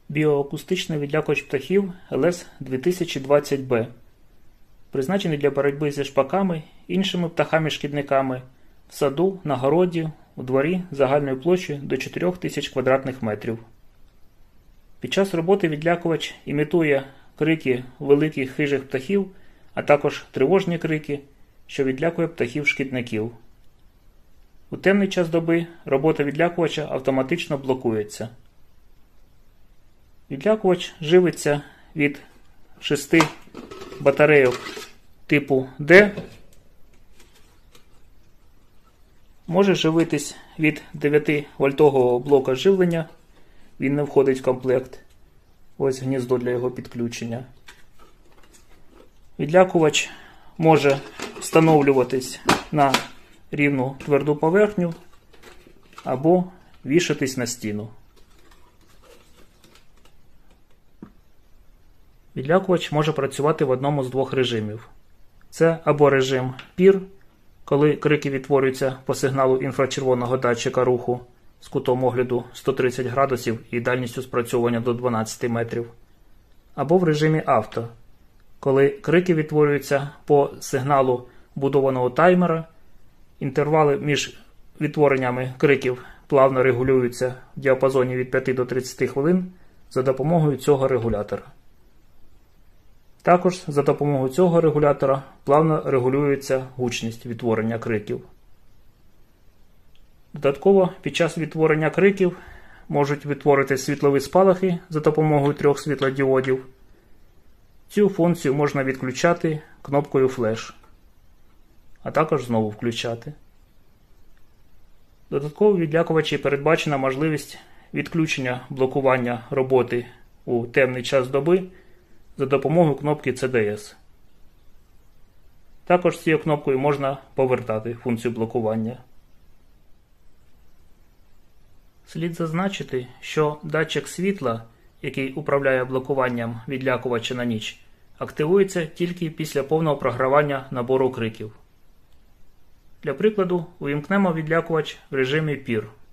Біоакустичний відлякувач птахів LS-2020B, призначений для боротьби зі шпаками, іншими птахами-шкідниками в саду, на городі, у дворі загальною площею до 4000 квадратних метрів. Під час роботи відлякувач імітує крики великих хижих птахів, а також тривожні крики, що відлякує птахів-шкідників. У темний час доби робота відлякувача автоматично блокується. Відлякувач живиться від 6 батарейок типу D, може живитись від 9-вольтового блока живлення, він не входить в комплект. Ось гніздо для його підключення. Відлякувач може встановлюватись на рівну тверду поверхню або вішатись на стіну. Відлякувач може працювати в одному з двох режимів. Це або режим PIR, коли крики відтворюються по сигналу інфрачервоного датчика руху з кутом огляду 130 градусів і дальністю спрацьовування до 12 метрів, або в режимі авто, коли крики відтворюються по сигналу вбудованого таймера, інтервали між відтвореннями криків плавно регулюються в діапазоні від 5 до 30 хвилин за допомогою цього регулятора. Також за допомогою цього регулятора плавно регулюється гучність відтворення криків. Додатково, під час відтворення криків можуть відтворити світлові спалахи за допомогою 3 світлодіодів. Цю функцію можна відключати кнопкою флеш, а також знову включати. Додатково в відлякувачі передбачена можливість відключення блокування роботи у темний час доби за допомогою кнопки CDS. Також цією кнопкою можна повертати функцію блокування. Слід зазначити, що датчик світла, який управляє блокуванням відлякувача на ніч, активується тільки після повного програвання набору криків. Для прикладу, увімкнемо відлякувач в режимі PIR.